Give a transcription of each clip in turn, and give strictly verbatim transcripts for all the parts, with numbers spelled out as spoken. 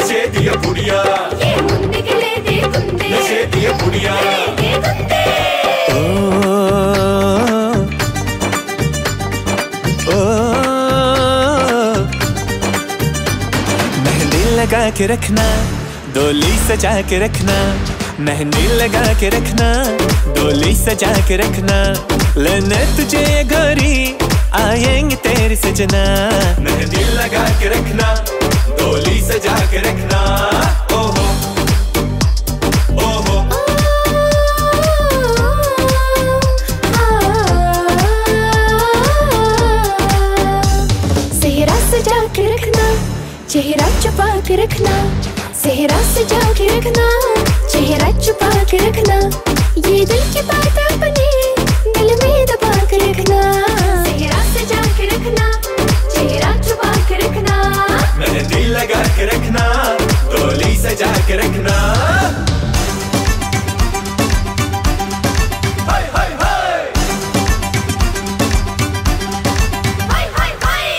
नशे दिया पुड़िया, ये मुंडे गले दे गुंडे, नशे दिया पुड़िया। दे गुंडे। ओ, मेहंदी लगा के रखना, डोली सजा के रखना, मेहंदी लगा के रखना, डोली सजा के रखना, लेने तुझे गोरी आएंगे तेरे सजना। मेहंदी लगा के रखना, डोली सजा के रखना, ओहो ओहो। सेहरा सजा के रखना, चेहरा छुपा के रखना, सेहरा सजा के रखना, चेहरा छुपा के रखना, ये दिल की बात अपने दिल में दबा के रखना। सेहरा सजा के रखना, चेहरा छुपा के रखना, मेहंदी लगा के रखना, डोली सजा के रखना। हाय हाय हाय हाय हाय हाय।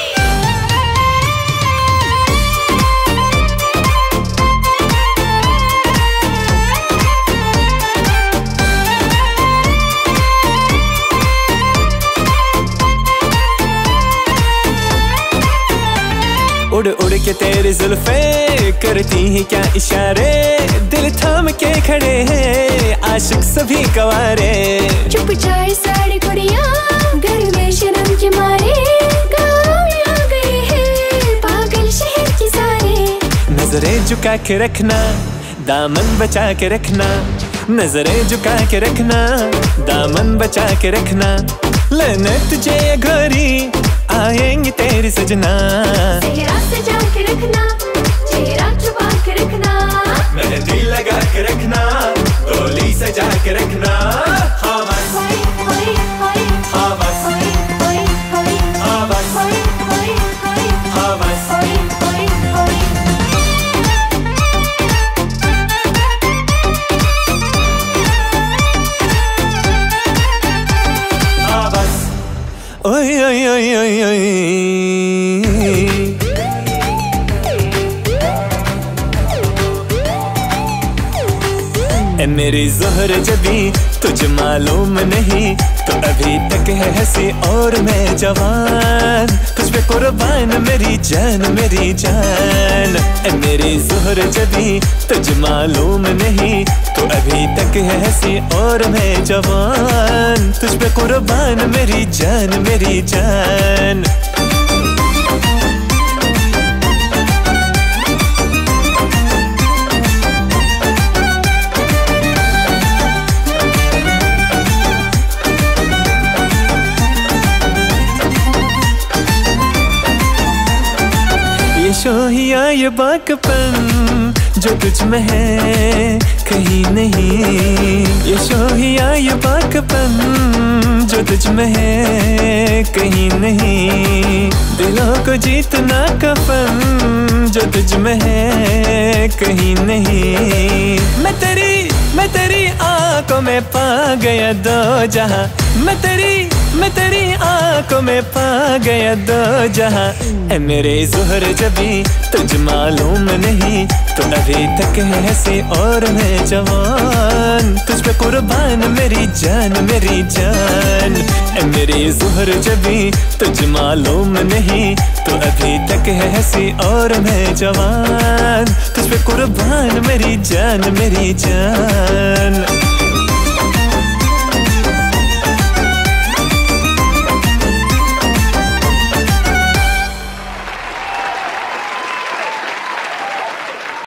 उड़ उड़ के तेरे जुल्फे करती हैं क्या इशारे, दिल थाम के खड़े हैं आशिक सभी कवारे। चुप जाए सारी कुड़िया, घर में शर्म के मारे, गाँव में आ गए हैं पागल शहर के सारे। नजरें झुका के रखना, दामन बचा के रखना, नजरें झुका के रखना, दामन बचा के रखना, लेने तुझे गोरी आएंगे तेरे सजना। सेहरा सजा के रखना, चेहरा छुपा के रखना, मेहंदी लगा के रखना, डोली सजा के रखना। हाँ बस, होय होय होय, हाँ बस, होय होय होय, हाँ बस, होय होय होय, हाँ बस, होय होय होय। हाँ बस। ओए ओए ओए ओए ओए। ए मेरी ज़ोहर जबी तुझे मालूम नहीं, तो अभी तक है हंसी और मैं जवान, तुझ पे कुर्बान मेरी जान मेरी जान। ए मेरी ज़ोहर जबी तुझे मालूम नहीं, तो अभी तक है हंसी और मैं जवान, तुझ पे कुर्बान मेरी जान मेरी जान। ये शोहिया ये बाकपन जो तुझ में है कहीं नहीं, ये शोहिया ये बाकपन जो तुझ में है कहीं नहीं, दिलों को जीतना कफन जो तुझ में है कहीं नहीं। मैं तेरी मैं तेरी आंखों में पा गया दो जहां, मैं तेरी मैं तेरी आंखों में पा गया दो जहां। ए मेरे ज़ोहर जबी तुझ मालूम नहीं, तो अभी तक है हंसी और मैं जवान, तुझ पे कुर्बान मेरी जान मेरी जान। ए मेरे ज़ोहर जबी तुझ मालूम नहीं, तो अभी तक है हंसी और मैं जवान, तुझ पे कुर्बान मेरी जान मेरी जान।